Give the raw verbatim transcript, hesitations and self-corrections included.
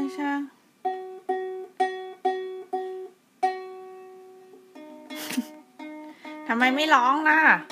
ใช่ทำไมไม่ร้องล่ะ